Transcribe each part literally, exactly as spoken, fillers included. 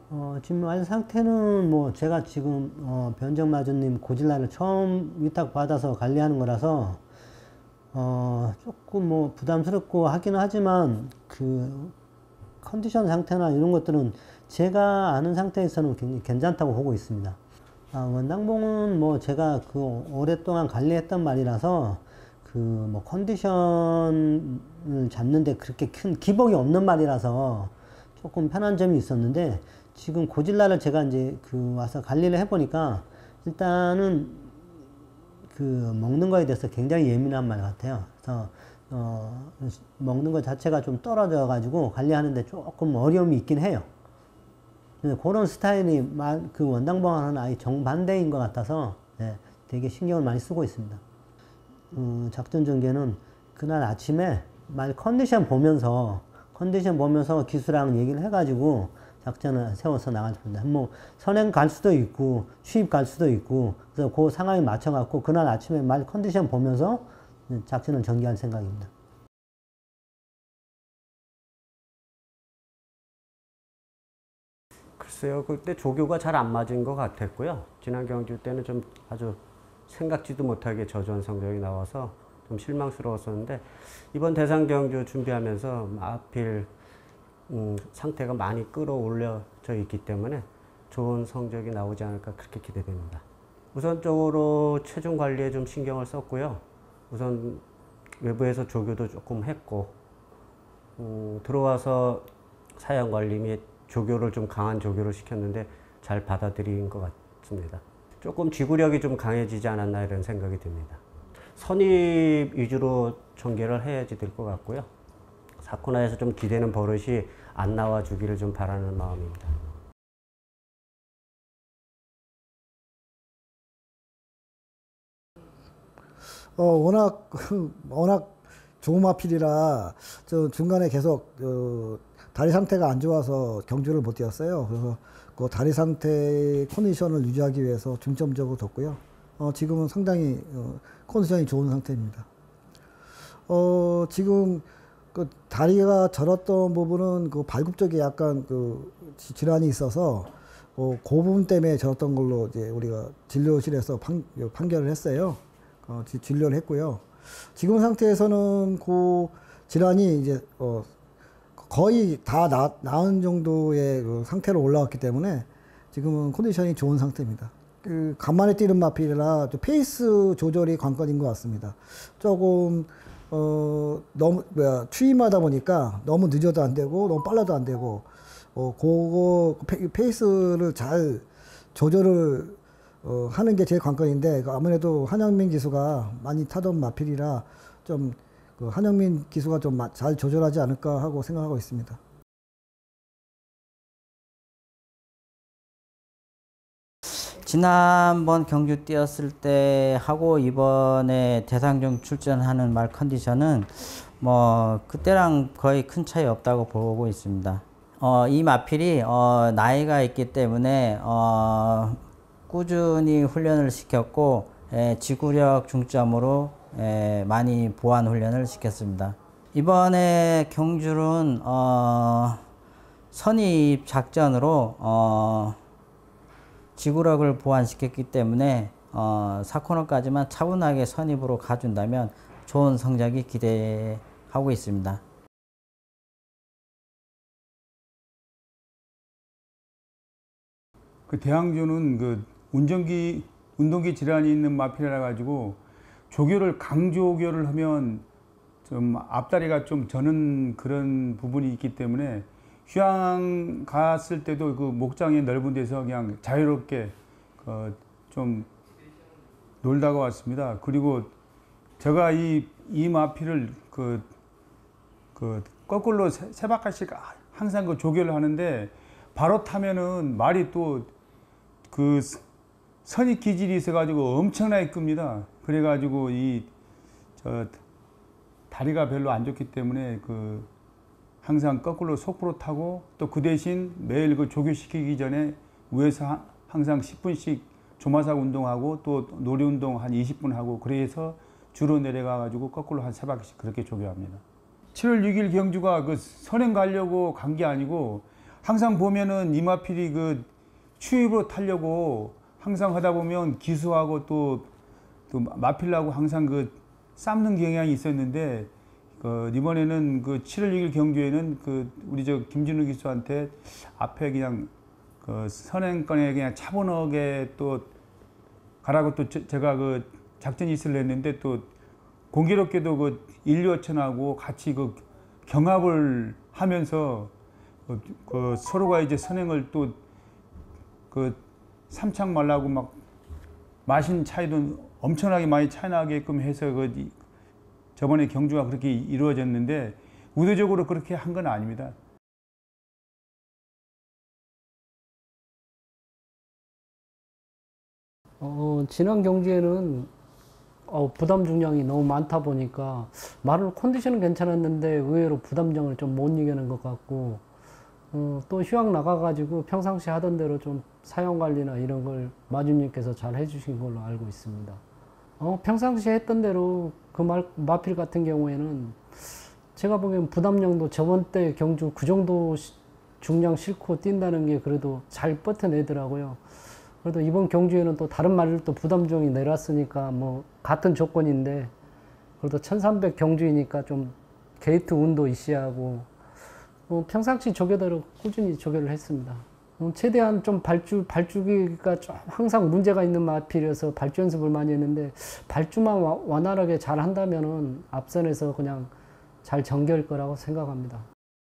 어, 지금 말 상태는 뭐 제가 지금 어, 변정마주님 고질라를 처음 위탁받아서 관리하는 거라서 어, 조금 뭐 부담스럽고 하기는 하지만 그 컨디션 상태나 이런 것들은 제가 아는 상태에서는 굉장히 괜찮다고 보고 있습니다. 아, 원당봉은 뭐 제가 그 오랫동안 관리했던 말이라서 그 뭐 컨디션을 잡는데 그렇게 큰 기복이 없는 말이라서 조금 편한 점이 있었는데, 지금 고질라를 제가 이제 그 와서 관리를 해보니까 일단은 그 먹는 거에 대해서 굉장히 예민한 말 같아요. 그래서 어 먹는 것 자체가 좀 떨어져 가지고 관리하는데 조금 어려움이 있긴 해요. 그런 스타일이 말, 그 원당봉하고는 아예 정반대인 것 같아서 네, 되게 신경을 많이 쓰고 있습니다. 음, 작전 전개는 그날 아침에 말 컨디션 보면서 컨디션 보면서 기수랑 얘기를 해가지고 작전을 세워서 나갈 겁니다. 뭐 선행 갈 수도 있고 수입 갈 수도 있고, 그래서 그 상황에 맞춰갖고 그날 아침에 말 컨디션 보면서 작전을 전개할 생각입니다. 글쎄요, 그때 조교가 잘 안 맞은 것 같았고요. 지난 경주 때는 좀 아주 생각지도 못하게 저조한 성적이 나와서 좀 실망스러웠었는데, 이번 대상 경주 준비하면서 하필 음, 상태가 많이 끌어올려져 있기 때문에 좋은 성적이 나오지 않을까 그렇게 기대됩니다. 우선적으로 체중 관리에 좀 신경을 썼고요. 우선 외부에서 조교도 조금 했고, 음, 들어와서 사양 관리 및 조교를 좀 강한 조교를 시켰는데 잘 받아들인 것 같습니다. 조금 지구력이 좀 강해지지 않았나 이런 생각이 듭니다. 선입 위주로 전개를 해야지 될 것 같고요. 사코나에서 좀 기대는 버릇이 안 나와 주기를 좀 바라는 마음입니다. 어, 워낙, 워낙 좋은 마필이라, 저 중간에 계속, 어, 다리 상태가 안 좋아서 경주를 못 뛰었어요. 그래서 그 다리 상태 컨디션을 유지하기 위해서 중점적으로 뒀고요. 어, 지금은 상당히, 어, 컨디션이 좋은 상태입니다. 어, 지금 그 다리가 저렸던 부분은 그 발굽 쪽에 약간 그 질환이 있어서, 어, 그 부분 때문에 저렸던 걸로 이제 우리가 진료실에서 판, 판결을 했어요. 어, 진료를 했고요. 지금 상태에서는 그 질환이 이제 어, 거의 다 나, 나은 정도의 그 상태로 올라왔기 때문에 지금은 컨디션이 좋은 상태입니다. 그 간만에 뛰는 마필이라 페이스 조절이 관건인 것 같습니다. 조금 어, 너무 뭐야 추임하다 보니까 너무 늦어도 안 되고 너무 빨라도 안 되고 어, 그거 페이스를 잘 조절을 어, 하는 게 제일 관건인데, 아무래도 한영민 기수가 많이 타던 마필이라 좀 그 한영민 기수가 좀 잘 조절하지 않을까 하고 생각하고 있습니다. 지난번 경주 뛰었을 때 하고 이번에 대상종 출전하는 말 컨디션은 뭐 그때랑 거의 큰 차이 없다고 보고 있습니다. 어, 이 마필이 어, 나이가 있기 때문에 어, 꾸준히 훈련을 시켰고, 에, 지구력 중점으로 에, 많이 보완 훈련을 시켰습니다. 이번에 경주는 어, 선입 작전으로 어, 지구력을 보완시켰기 때문에 어, 사 코너까지만 차분하게 선입으로 가준다면 좋은 성적이 기대하고 있습니다. 그 대항주는 그 운전기, 운동기 질환이 있는 마필이라 가지고 조교를 강조교를 하면 좀 앞다리가 좀 저는 그런 부분이 있기 때문에 휴양 갔을 때도 그 목장이 넓은 데서 그냥 자유롭게 그 좀 놀다가 왔습니다. 그리고 제가 이, 이 마필을 그, 그 거꾸로 세, 세 바퀴씩 항상 그 조교를 하는데, 바로 타면은 말이 또 그 선입 기질이 있어가지고 엄청나게 끕니다. 그래가지고 이 저 다리가 별로 안 좋기 때문에 그 항상 거꾸로 속보로 타고, 또 그 대신 매일 그 조교시키기 전에 위에서 항상 십 분씩 조마사 운동하고 또 놀이 운동 한 이십 분 하고, 그래서 주로 내려가가지고 거꾸로 한 세 바퀴씩 그렇게 조교합니다. 칠월 육일 경주가 그 선행 가려고 간 게 아니고 항상 보면은 이 마필이 그 추입으로 타려고 항상 하다 보면 기수하고 또, 또 마필하고 항상 그 싸우는 경향이 있었는데 그 이번에는 그 칠월 육일 경주에는 그 우리 저 김진우 기수한테 앞에 그냥 그 선행권에 그냥 차분하게 또 가라고 또 저, 제가 그 작전 이슬을 했는데 또 공교롭게도 그 인류어천하고 같이 그 경합을 하면서 그, 그 서로가 이제 선행을 또 그 삼창 말라고 막 마신 차이도 엄청나게 많이 차이나게끔 해서 그 저번에 경주가 그렇게 이루어졌는데 의도적으로 그렇게 한 건 아닙니다. 어, 지난 경주에는 어, 부담 중량이 너무 많다 보니까 말을 컨디션은 괜찮았는데 의외로 부담량을 좀 못 이겨낸 것 같고 어, 또 휴학 나가가지고 평상시 하던 대로 좀 사용 관리나 이런 걸 마주님께서 잘 해주신 걸로 알고 있습니다. 어, 평상시에 했던 대로 그 말, 마필 같은 경우에는 제가 보기엔 부담량도 저번 때 경주 그 정도 시, 중량 싣고 뛴다는 게 그래도 잘 버텨내더라고요. 그래도 이번 경주에는 또 다른 말들도 부담종이 내렸으니까 뭐 같은 조건인데 그래도 천삼백 경주이니까 좀 게이트 운도 이시하고 어, 평상시 조교대로 꾸준히 조교를 했습니다. 어, 최대한 좀 발주, 발주기가 좀 항상 문제가 있는 마필이어서 발주 연습을 많이 했는데 발주만 와, 완활하게 잘 한다면은 앞선에서 그냥 잘 전개할 거라고 생각합니다.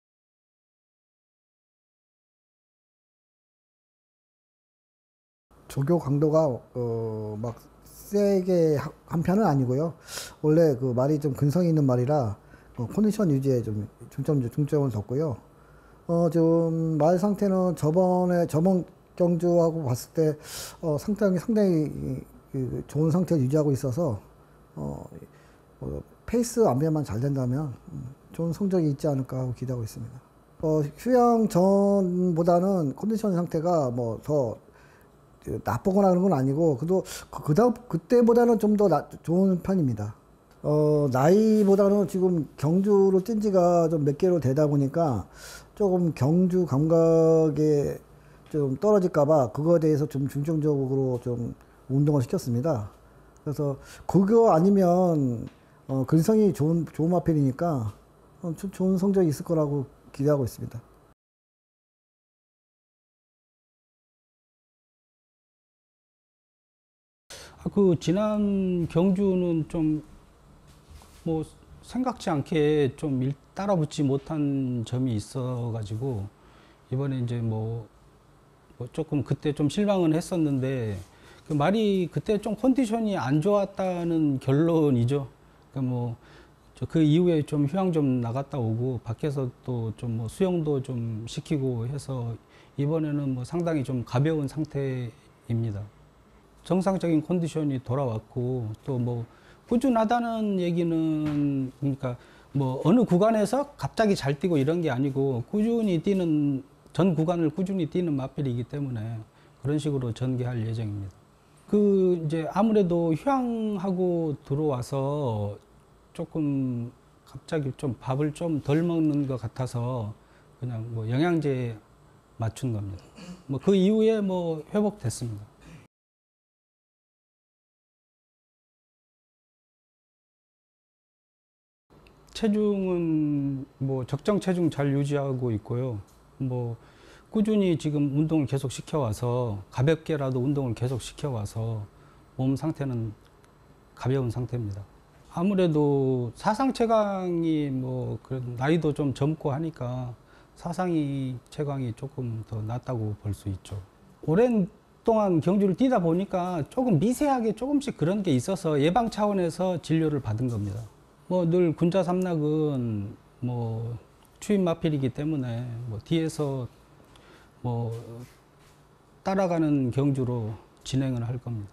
조교 강도가 어, 막 세게 한 편은 아니고요. 원래 그 말이 좀 근성이 있는 말이라 어, 컨디션 유지에 좀 중점, 중점을 뒀고요. 어, 좀 말 상태는 저번에, 저번 경주하고 봤을 때, 어, 상당히, 상당히 그 좋은 상태를 유지하고 있어서, 어, 어, 페이스 안배만 잘 된다면 음, 좋은 성적이 있지 않을까 하고 기대하고 있습니다. 어, 휴양 전보다는 컨디션 상태가 뭐 더 나쁘거나 그런 건 아니고, 그래도 그, 그다음, 그때보다는 좀 더 좋은 편입니다. 어, 나이보다는 지금 경주로 뛴 지가 좀 몇 개로 되다 보니까 조금 경주 감각에 좀 떨어질까봐 그거에 대해서 좀 중점적으로 좀 운동을 시켰습니다. 그래서 그거 아니면 어, 근성이 좋은, 좋은 마필이니까 어, 좋은 성적이 있을 거라고 기대하고 있습니다. 아, 그 지난 경주는 좀 뭐 생각지 않게 좀 일, 따라붙지 못한 점이 있어가지고 이번에 이제 뭐, 뭐 조금 그때 좀 실망은 했었는데 그 말이 그때 좀 컨디션이 안 좋았다는 결론이죠. 그러니까 뭐 그 이후에 좀 휴양 좀 나갔다 오고 밖에서 또 좀 뭐 수영도 좀 시키고 해서 이번에는 뭐 상당히 좀 가벼운 상태입니다. 정상적인 컨디션이 돌아왔고 또 뭐 꾸준하다는 얘기는 그러니까 뭐 어느 구간에서 갑자기 잘 뛰고 이런 게 아니고 꾸준히 뛰는 전 구간을 꾸준히 뛰는 마필이기 때문에 그런 식으로 전개할 예정입니다. 그 이제 아무래도 휴양하고 들어와서 조금 갑자기 좀 밥을 좀 덜 먹는 것 같아서 그냥 뭐 영양제 맞춘 겁니다. 뭐 그 이후에 뭐 회복됐습니다. 체중은 뭐 적정 체중 잘 유지하고 있고요. 뭐 꾸준히 지금 운동을 계속 시켜와서 가볍게라도 운동을 계속 시켜와서 몸 상태는 가벼운 상태입니다. 아무래도 사상 최강이 뭐 나이도 좀 젊고 하니까 사상이 최강이 조금 더 낫다고 볼 수 있죠. 오랜 동안 경주를 뛰다 보니까 조금 미세하게 조금씩 그런 게 있어서 예방 차원에서 진료를 받은 겁니다. 뭐 늘 군자 삼락은 뭐 추임 마필이기 때문에 뭐 뒤에서 뭐 따라가는 경주로 진행을 할 겁니다.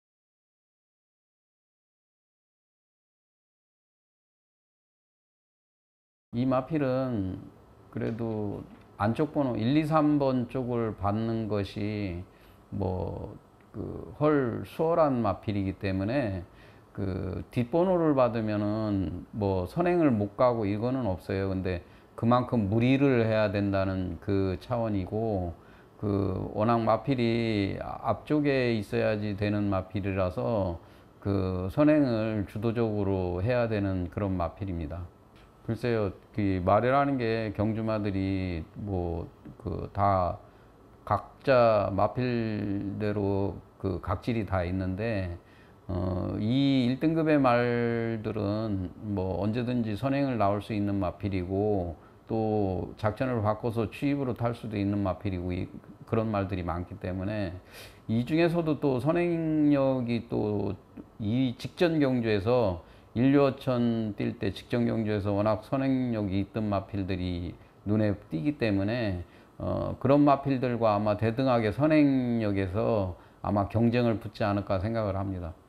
이 마필은 그래도 안쪽 번호 일, 이, 삼 번 쪽을 받는 것이 뭐 그 헐 수월한 마필이기 때문에 그 뒷번호를 받으면은 뭐 선행을 못 가고 이거는 없어요. 근데 그만큼 무리를 해야 된다는 그 차원이고, 그 워낙 마필이 앞쪽에 있어야지 되는 마필이라서 그 선행을 주도적으로 해야 되는 그런 마필입니다. 글쎄요, 그 말이라는 게 경주마들이 뭐 그 다 각자 마필대로 그 각질이 다 있는데, 어, 이 일 등급의 말들은 뭐 언제든지 선행을 나올 수 있는 마필이고, 또 작전을 바꿔서 취입으로 탈 수도 있는 마필이고, 이, 그런 말들이 많기 때문에 이 중에서도 또 선행력이 또 이 직전 경주에서 인류어천 뛸 때 직전 경주에서 워낙 선행력이 있던 마필들이 눈에 띄기 때문에 어, 그런 마필들과 아마 대등하게 선행력에서 아마 경쟁을 붙지 않을까 생각을 합니다.